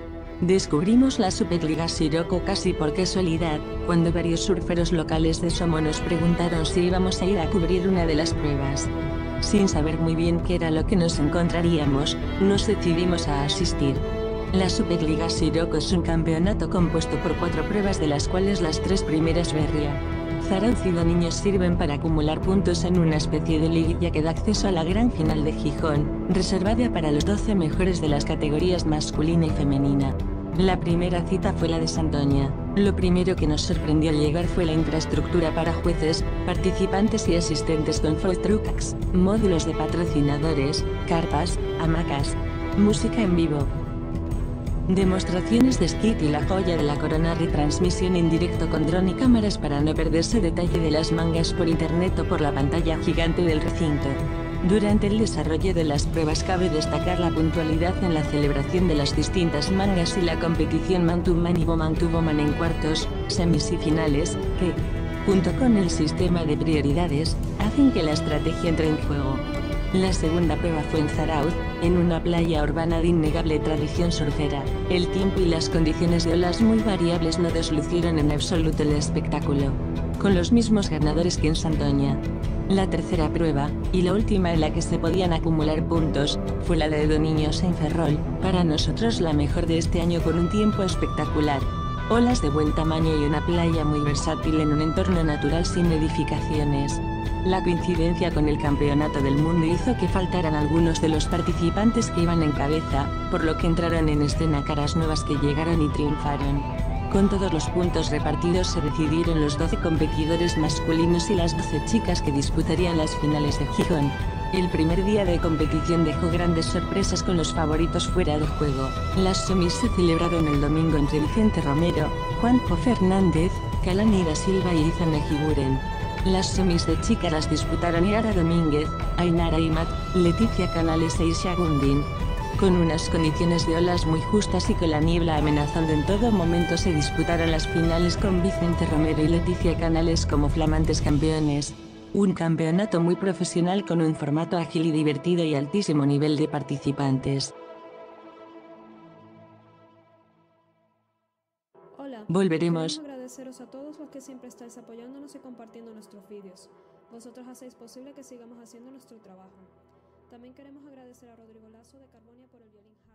Descubrimos la Superliga Sirocco casi por casualidad, cuando varios surferos locales de Somo nos preguntaron si íbamos a ir a cubrir una de las pruebas. Sin saber muy bien qué era lo que nos encontraríamos, nos decidimos a asistir. La Superliga Sirocco es un campeonato compuesto por 4 pruebas, de las cuales las 3 primeras Berria, Zarauz y Doniños sirven para acumular puntos en una especie de liguilla que da acceso a la gran final de Gijón, reservada para los 12 mejores de las categorías masculina y femenina. La primera cita fue la de Santoña. Lo primero que nos sorprendió al llegar fue la infraestructura para jueces, participantes y asistentes, con food trucks, módulos de patrocinadores, carpas, hamacas, música en vivo, demostraciones de skate y la joya de la corona, retransmisión en directo con dron y cámaras para no perderse detalle de las mangas por internet o por la pantalla gigante del recinto. Durante el desarrollo de las pruebas cabe destacar la puntualidad en la celebración de las distintas mangas y la competición man to man y woman to woman en cuartos, semis y finales, que, junto con el sistema de prioridades, hacen que la estrategia entre en juego. La segunda prueba fue en Zarauz, en una playa urbana de innegable tradición surfera. El tiempo y las condiciones de olas muy variables no deslucieron en absoluto el espectáculo, con los mismos ganadores que en Santoña. La tercera prueba, y la última en la que se podían acumular puntos, fue la de Doniños en Ferrol, para nosotros la mejor de este año, con un tiempo espectacular, olas de buen tamaño y una playa muy versátil en un entorno natural sin edificaciones. La coincidencia con el Campeonato del Mundo hizo que faltaran algunos de los participantes que iban en cabeza, por lo que entraron en escena caras nuevas que llegaron y triunfaron. Con todos los puntos repartidos se decidieron los 12 competidores masculinos y las 12 chicas que disputarían las finales de Gijón. El primer día de competición dejó grandes sorpresas con los favoritos fuera de juego. Las semis se celebraron el domingo entre Vicente Romero, Juanjo Fernández, Kalani da Silva y Izan Ejiburen. Las semis de chicas las disputaron Yara Domínguez, Ainara Imat, Leticia Canales e Isha Gundin. Con unas condiciones de olas muy justas y con la niebla amenazando en todo momento, se disputaron las finales con Vicente Romero y Leticia Canales como flamantes campeones. Un campeonato muy profesional con un formato ágil y divertido y altísimo nivel de participantes. Hola, Volveremos. queremos agradeceros a todos los que siempre estáis apoyándonos y compartiendo nuestros vídeos. Vosotros hacéis posible que sigamos haciendo nuestro trabajo. También queremos agradecer a Rodrigo Lazo de Carbonia por el violín.